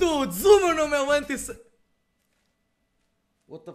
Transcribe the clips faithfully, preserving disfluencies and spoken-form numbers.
todos! O meu nome é o Anti... What the...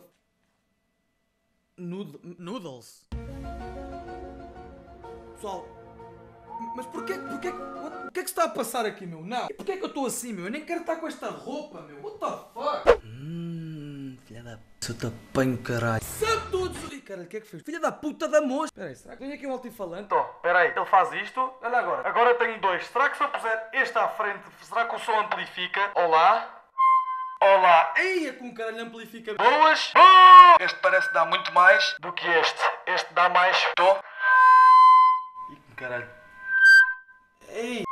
Nud... Noodles? Pessoal... Mas porquê, porquê, what, o que é que se está a passar aqui, meu? Não. E porquê é que eu estou assim, meu? Eu nem quero estar com esta roupa, meu. What the fuck? Hum, filha da... Se eu te apanho, caralho. Sabe todos... Ih, caralho, o que é que fez? Filha da puta da moça. Espera aí, será que tem aqui um altifalante? Então, espera aí, ele faz isto. Olha agora. Agora tenho dois. Será que se eu puser este à frente, será que o som amplifica? Olá? Olá. Eia, com caralho amplifica. Boas. Oh! Este parece dar muito mais do que este. Este dá mais. Tô. Ih, caralho. Ei.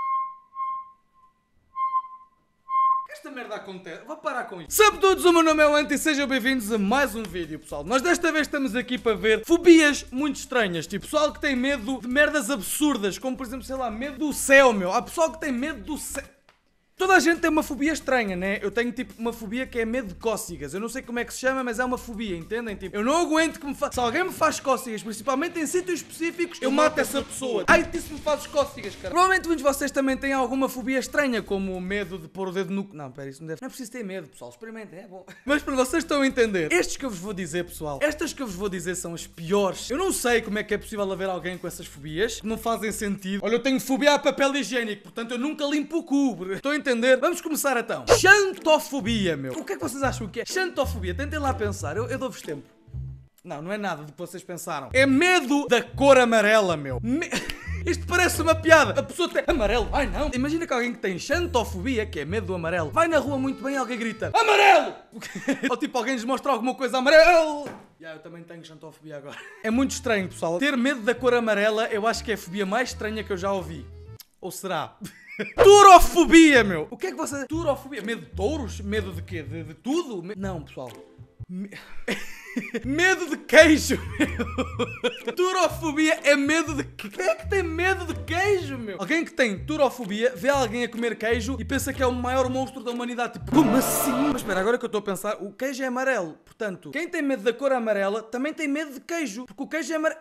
Esta merda acontece. Vou parar com isso. Sabe todos, o meu nome é o Anti e sejam bem-vindos a mais um vídeo, pessoal. Nós desta vez estamos aqui para ver fobias muito estranhas. Tipo, pessoal que tem medo de merdas absurdas, como por exemplo, sei lá, medo do céu, meu. Há pessoal que tem medo do céu. Toda a gente tem uma fobia estranha, né? Eu tenho tipo uma fobia que é medo de cócegas. Eu não sei como é que se chama, mas é uma fobia, entendem? Tipo, eu não aguento que me faça. Se alguém me faz cócegas, principalmente em sítios específicos, eu mato essa pessoa. Ai, isso me faz cócegas, cara. Provavelmente muitos de vocês também têm alguma fobia estranha, como o medo de pôr o dedo no... Não, pera, isso não deve... Não é preciso ter medo, pessoal. Experimentem, é bom. Mas para vocês estão a entender, estes que eu vos vou dizer, pessoal, estas que eu vos vou dizer são as piores. Eu não sei como é que é possível haver alguém com essas fobias, que não fazem sentido. Olha, eu tenho fobia a papel higiênico, portanto eu nunca limpo o cu. Estão a entender? Vamos começar então. Xantofobia, meu. O que é que vocês acham que é? Xantofobia, tentem lá pensar, eu, eu dou-vos tempo. Não, não é nada do que vocês pensaram. É medo da cor amarela, meu. Me... Isto parece uma piada. A pessoa tem amarelo. Ai não. Imagina que alguém que tem xantofobia, que é medo do amarelo, vai na rua muito bem e alguém grita amarelo! Ou tipo alguém lhes mostra alguma coisa amarelo. Yeah, eu também tenho xantofobia agora. É muito estranho, pessoal. Ter medo da cor amarela, eu acho que é a fobia mais estranha que eu já ouvi. Ou será? Turofobia, meu! O que é que você... Turofobia? Medo de touros? Medo de quê? De, de tudo? Me... Não, pessoal. Me... Medo de queijo, meu. Turofobia é medo de... Quem é que tem medo de queijo, meu? Alguém que tem turofobia vê alguém a comer queijo e pensa que é o maior monstro da humanidade. Tipo, como assim? Mas espera, agora que eu estou a pensar, o queijo é amarelo. Portanto, quem tem medo da cor amarela também tem medo de queijo. Porque o queijo é amarelo.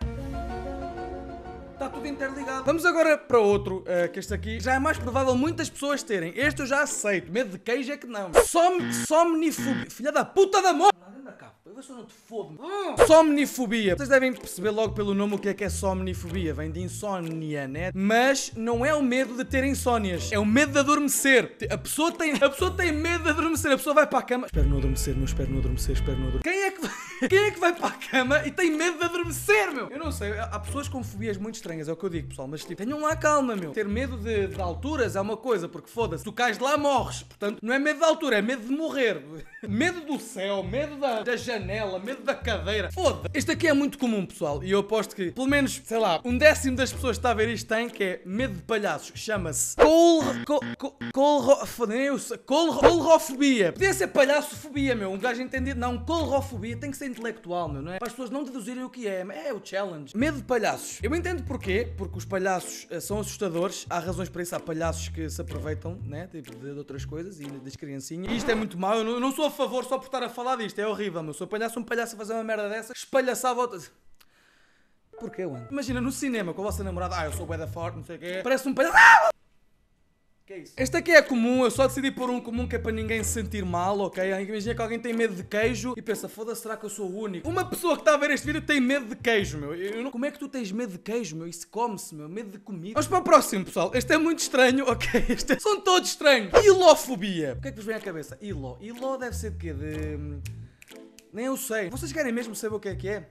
Está tudo interligado. Vamos agora para outro, uh, que este aqui já é mais provável muitas pessoas terem. Este eu já aceito. Medo de queijo é que não. Som somnifobia. Filha da puta da morte. Anda cá. Eu vou só não te fodo. Hum. Somnifobia. Vocês devem perceber logo pelo nome o que é que é somnifobia. Vem de insónia, né? Mas não é o medo de ter insónias. É o medo de adormecer. A pessoa tem, a pessoa tem medo de adormecer. A pessoa vai para a cama. Espero não adormecer, não espero não adormecer, espero não adormecer. Quem é que vai, quem é que vai para a cama e tem medo de adormecer, meu? Eu não sei. Há pessoas com fobias muito estranhas, é o que eu digo, pessoal. Mas tipo, tenham lá calma, meu. Ter medo de, de alturas é uma coisa, porque foda-se. Tu cais de lá, morres. Portanto, não é medo de altura, é medo de morrer. Medo do céu, medo da, da janela, medo da cadeira. Foda-se. Este aqui é muito comum, pessoal. E eu aposto que, pelo menos, sei lá, um décimo das pessoas que está a ver isto tem, que é medo de palhaços. Chama-se col... Col... Col... Colro... Foda-se. Col... Colrofobia. Podia ser palhaçofobia, meu. Um gajo entendido. Não, colrofobia tem que ser intelectual, meu, não é? Para as pessoas não deduzirem o que é. É o challenge. Medo de palhaços. Eu entendo porquê. Porque os palhaços uh, são assustadores. Há razões para isso. Há palhaços que se aproveitam, né? Tipo, de, de outras coisas e das criancinhas. E isto é muito mau. Eu não, eu não sou a favor só por estar a falar disto. É horrível, meu. Sou palhaço, um palhaço a fazer uma merda dessa. Espalhaçar a volta. Porquê, mano? Imagina no cinema com a vossa namorada. Ah, eu sou bué da forte, não sei o quê. Parece um palhaço. Ah! Que é isso? Este aqui é comum, eu só decidi pôr um comum que é para ninguém se sentir mal, ok? Imagina que alguém tem medo de queijo e pensa, foda-se, será que eu sou o único? Uma pessoa que está a ver este vídeo tem medo de queijo, meu. Eu não... Como é que tu tens medo de queijo, meu? Isso come-se, meu. Medo de comida. Vamos para o próximo, pessoal. Este é muito estranho, ok? Este é... São todos estranhos. Ilofobia. O que é que vos vem à cabeça? Ilo. Ilo deve ser de quê? De... Nem eu sei. Vocês querem mesmo saber o que é que é?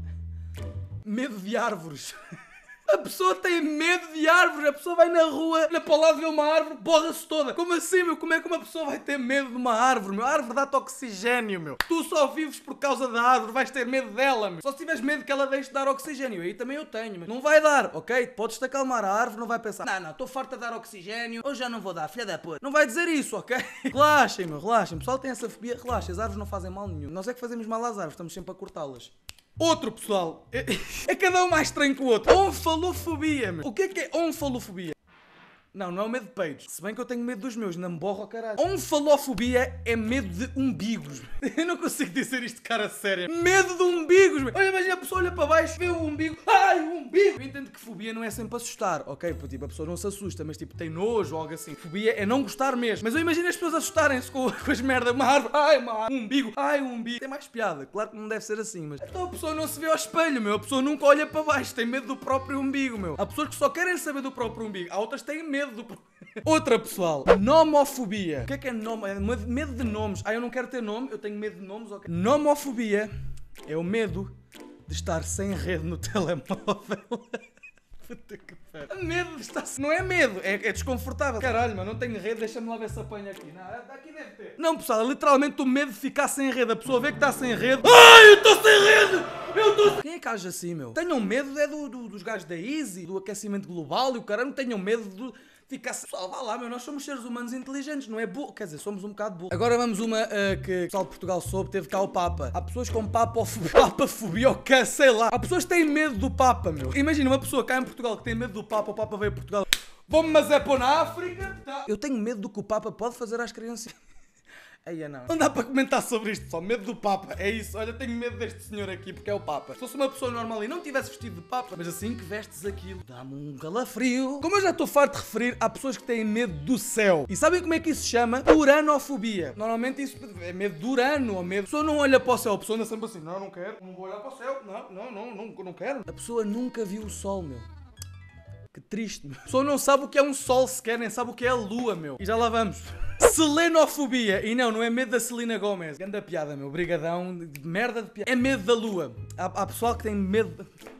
Medo de árvores. A pessoa tem medo de árvores, a pessoa vai na rua, na para o lado vê uma árvore, borra-se toda. Como assim, meu? Como é que uma pessoa vai ter medo de uma árvore, meu? A árvore dá-te oxigênio, meu. Tu só vives por causa da árvore, vais ter medo dela, meu. Só se tiveres medo que ela deixe de dar oxigênio, aí também eu tenho, mas não vai dar, ok? Podes-te acalmar, a árvore não vai pensar, não, não, estou farta de dar oxigênio, hoje já não vou dar, filha da puta. Não vai dizer isso, ok? Relaxem, meu, relaxem. O pessoal tem essa fobia, relaxem, as árvores não fazem mal nenhum. Nós é que fazemos mal às árvores, estamos sempre a cortá-las. Outro, pessoal, é, é cada um mais estranho que o outro. Onfalofobia, meu. O que é que é onfalofobia? Não, não é o medo de peitos. Se bem que eu tenho medo dos meus, não me borro ao caralho. Onfalofobia é medo de umbigos. Eu não consigo dizer isto, cara, sério. Medo de umbigos. Olha, imagina a pessoa olha para baixo, vê o umbigo. Ai, o umbigo. Eu entendo que fobia não é sempre assustar, ok? Tipo, a pessoa não se assusta, mas tipo, tem nojo ou algo assim. Fobia é não gostar mesmo. Mas eu imagino as pessoas assustarem-se com, com as merdas. Uma árvore. Ai, uma árvore. Um umbigo. Ai, um umbigo. Tem mais piada. Claro que não deve ser assim, mas... Então a pessoa não se vê ao espelho, meu. A pessoa nunca olha para baixo. Tem medo do próprio umbigo, meu. Há pessoas que só querem saber do próprio umbigo. Há outras que têm medo do próprio... Outra, pessoal. Nomofobia. O que é que é nome? É medo de nomes. Ah, eu não quero ter nome. Eu tenho medo de nomes, ok? Nomofobia é o medo de estar sem rede no telemóvel. Puta que pariu. Medo de estar... Não é medo, é, é desconfortável. Caralho, mano, não tenho rede, deixa-me lá ver se apanha aqui. Não, daqui deve ter. Não, pessoal, é literalmente o medo de ficar sem rede. A pessoa vê que está sem rede. Ai, eu estou sem rede! Eu estou sem... Quem é que age assim, meu? Tenham medo é do, do, dos gajos da Easy, do aquecimento global e o caralho. Não tenham medo de ficar... Pessoal, vá lá, meu, nós somos seres humanos inteligentes, não é burro. Quer dizer, somos um bocado burro. Agora vamos uma uh, que o pessoal de Portugal soube, teve cá o Papa. Há pessoas com papofobia, papafobia ou que sei lá. Há pessoas que têm medo do Papa, meu. Imagina uma pessoa cá em Portugal que tem medo do Papa, o Papa veio a Portugal. Vamos, mas é pôr na África. Tá. Eu tenho medo do que o Papa pode fazer às crianças. Aí não. Não dá para comentar sobre isto, só medo do Papa. É isso, olha, tenho medo deste senhor aqui porque é o Papa. Se fosse uma pessoa normal e não tivesse vestido de Papa, mas assim que vestes aquilo, dá-me um calafrio. Como eu já estou farto de referir, há pessoas que têm medo do céu. E sabem como é que isso se chama? Uranofobia. Normalmente isso é medo do Urano, ou medo... A pessoa não olha para o céu, a pessoa anda sempre assim, não, não quero, não vou olhar para o céu, não, não, não, não, não quero. A pessoa nunca viu o sol, meu. Que triste, meu. A pessoa não sabe o que é um sol sequer, nem sabe o que é a lua, meu. E já lá vamos. Selenofobia. E não, não é medo da Selena Gomez. Ganda piada, meu. Brigadão. De merda de piada. É medo da lua. Há, há pessoal que tem medo... De...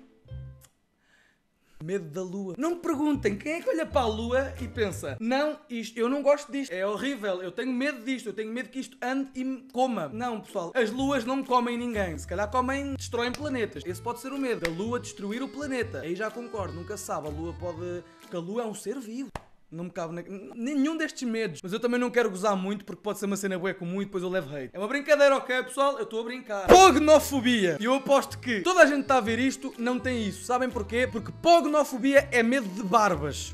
Medo da lua. Não me perguntem quem é que olha para a lua e pensa: não, isto, eu não gosto disto, é horrível, eu tenho medo disto, eu tenho medo que isto ande e me coma. Não, pessoal, as luas não comem ninguém. Se calhar comem, destroem planetas. Esse pode ser o medo, da lua destruir o planeta. Aí já concordo, nunca se sabe. A lua pode... Porque a lua é um ser vivo. Não me cabe na... nenhum destes medos. Mas eu também não quero gozar muito porque pode ser uma cena bué comum e depois eu levo hate. É uma brincadeira, ok, pessoal? Eu estou a brincar. Pognofobia. E eu aposto que toda a gente está a ver isto não tem isso. Sabem porquê? Porque pognofobia é medo de barbas.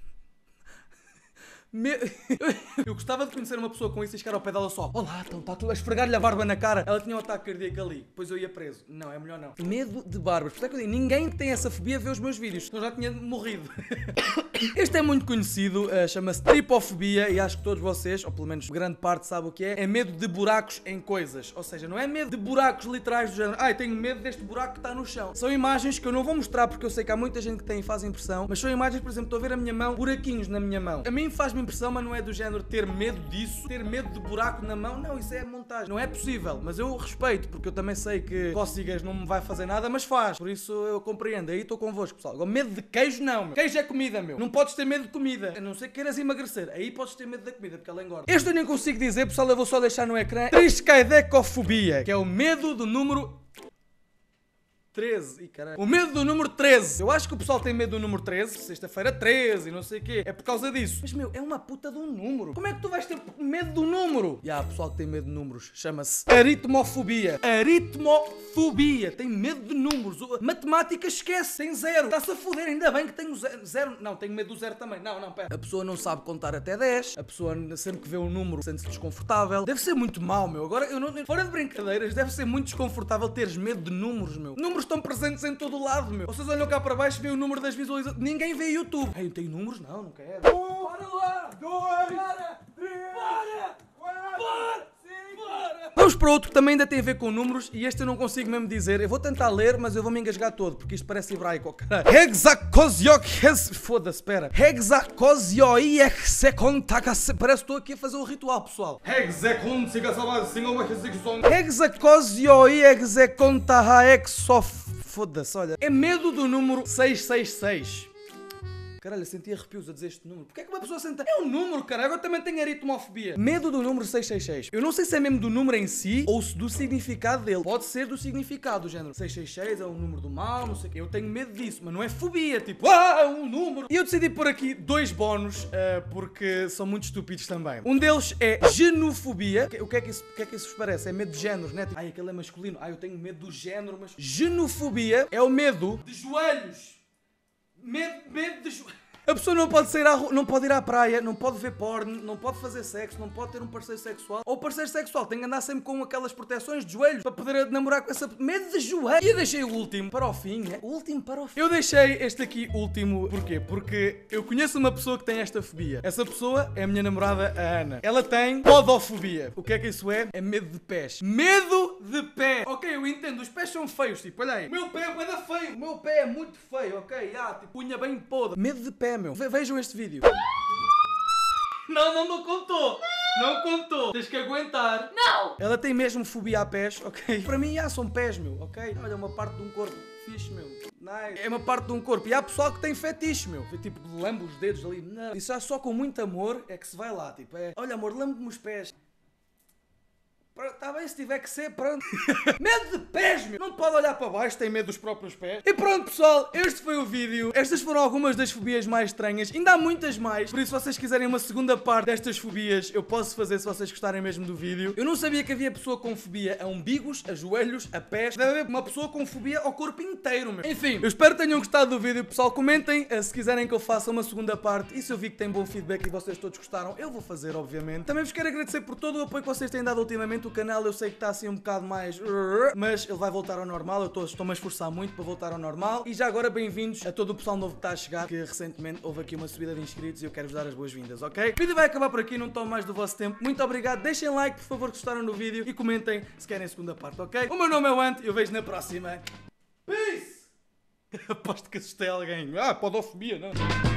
Me... Eu gostava de conhecer uma pessoa com isso e chegar ao pé dela só: olá, então está tudo a esfregar-lhe a barba na cara. Ela tinha um ataque cardíaco ali, depois eu ia preso. Não, é melhor não. Medo de barbas. Por isso é que eu digo, ninguém que tem essa fobia vê os meus vídeos, senão já tinha morrido. Este é muito conhecido, uh, chama-se tripofobia e acho que todos vocês, ou pelo menos grande parte, sabe o que é. É medo de buracos em coisas. Ou seja, não é medo de buracos literais do género: ai, tenho medo deste buraco que está no chão. São imagens que eu não vou mostrar porque eu sei que há muita gente que tem e faz impressão, mas são imagens, por exemplo, estou a ver a minha mão, buraquinhos na minha mão. A mim faz-me impressão, mas não é do género ter medo disso, ter medo de buraco na mão. Não, isso é montagem. Não é possível, mas eu respeito, porque eu também sei que cócegas não me vai fazer nada, mas faz. Por isso eu compreendo. Aí estou convosco, pessoal. Agora, medo de queijo, não, meu. Queijo é comida, meu. Não podes ter medo de comida. A não ser que queiras emagrecer. Aí podes ter medo da comida, porque ela engorda. Este eu nem consigo dizer, pessoal. Eu vou só deixar no ecrã. Triskaidekofobia, que é o medo do número... treze, e caralho. O medo do número treze. Eu acho que o pessoal tem medo do número treze, sexta-feira treze e não sei o quê. É por causa disso. Mas, meu, é uma puta de um número. Como é que tu vais ter medo do número? E há pessoal que tem medo de números. Chama-se aritmofobia. Aritmofobia. Tem medo de números. Matemática esquece. Tem zero. Está-se a foder. Ainda bem que tenho zero. zero. Não, tenho medo do zero também. Não, não, pera. A pessoa não sabe contar até dez. A pessoa sempre que vê um número sente-se desconfortável. Deve ser muito mau, meu. Agora, eu não... Fora de brincadeiras, deve ser muito desconfortável teres medo de números, meu. Números estão presentes em todo o lado, meu. Vocês olham cá para baixo e veem o número das visualizações. Ninguém vê YouTube. Ei, tem números? Não, não quero. Um, para lá! Dois! Para! Três! Para! Quatro! Para! Cinco! Para! Vamos para outro que também ainda tem a ver com números e este eu não consigo mesmo dizer. Eu vou tentar ler, mas eu vou me engasgar todo, porque isto parece hebraico, caralho. Hexacosioc... Foda-se, espera. Hexacosioiexecontacase... Parece que estou aqui a fazer um ritual, pessoal. Hexacosioiexecontahaexof... Foda-se, olha. É medo do número seiscentos e sessenta e seis. Caralho, eu senti arrepios a dizer este número. Porquê é que uma pessoa senta... É um número, caralho. Eu também tenho aritmofobia. Medo do número seiscentos e sessenta e seis. Eu não sei se é mesmo do número em si ou se do significado dele. Pode ser do significado, do género. seiscentos e sessenta e seis é um número do mal, não sei o quê. Eu tenho medo disso, mas não é fobia. Tipo, ah, é um número. E eu decidi pôr aqui dois bónus, uh, porque são muito estúpidos também. Um deles é genofobia. O que é que isso, o que é que isso vos parece? É medo de géneros, né? Tipo, ai, aquele é masculino. Ai, eu tenho medo do género, mas... Genofobia é o medo de joelhos. Medo, medo de joelhos. A pessoa não pode sair à rua, não pode ir à praia, não pode ver porno, não pode fazer sexo, não pode ter um parceiro sexual. Ou parceiro sexual tem que andar sempre com aquelas proteções de joelhos para poder namorar com essa... Medo de joelho. E eu deixei o último para o fim, né? O último para o fim. Eu deixei este aqui último, porquê? Porque eu conheço uma pessoa que tem esta fobia. Essa pessoa é a minha namorada, a Ana. Ela tem podofobia. O que é que isso é? É medo de pés. Medo de pés. Ok, eu entendo, os pés são feios, tipo, olha aí. O meu pé é bué feio. O meu pé é muito feio, ok? Ah, tipo, unha bem podre. Medo de pé, meu. Ve vejam este vídeo. Não, não, não contou. Não contou. Tens que aguentar. Não! Ela tem mesmo fobia a pés, ok? Para mim, já são pés, meu, ok? Olha, uma parte de um corpo. Fixe, meu. Nice. É uma parte de um corpo. E há pessoal que tem fetiche, meu. Tipo, lambe os dedos ali. Não. Isso já só com muito amor é que se vai lá. Tipo, é... Olha, amor, lambe-me os pés. Está bem, se tiver que ser, pronto. Medo de pés, meu. Não pode olhar para baixo, tem medo dos próprios pés. E pronto, pessoal, este foi o vídeo. Estas foram algumas das fobias mais estranhas. Ainda há muitas mais. Por isso, se vocês quiserem uma segunda parte destas fobias, eu posso fazer se vocês gostarem mesmo do vídeo. Eu não sabia que havia pessoa com fobia a umbigos, a joelhos, a pés. Deve haver uma pessoa com fobia ao corpo inteiro, meu. Enfim, eu espero que tenham gostado do vídeo, pessoal. Comentem uh, se quiserem que eu faça uma segunda parte. E se eu vi que tem bom feedback e vocês todos gostaram, eu vou fazer, obviamente. Também vos quero agradecer por todo o apoio que vocês têm dado ultimamente. O canal eu sei que está assim um bocado mais... Mas ele vai voltar ao normal. Eu estou-me a esforçar muito para voltar ao normal. E já agora bem-vindos a todo o pessoal novo que está a chegar, que recentemente houve aqui uma subida de inscritos e eu quero-vos dar as boas-vindas, ok? O vídeo vai acabar por aqui, não tomo mais do vosso tempo. Muito obrigado, deixem like, por favor, que gostaram do vídeo e comentem se querem a segunda parte, ok? O meu nome é o Ant e eu vejo na próxima. Peace! Aposto que assustei alguém. Ah, podofobia, não?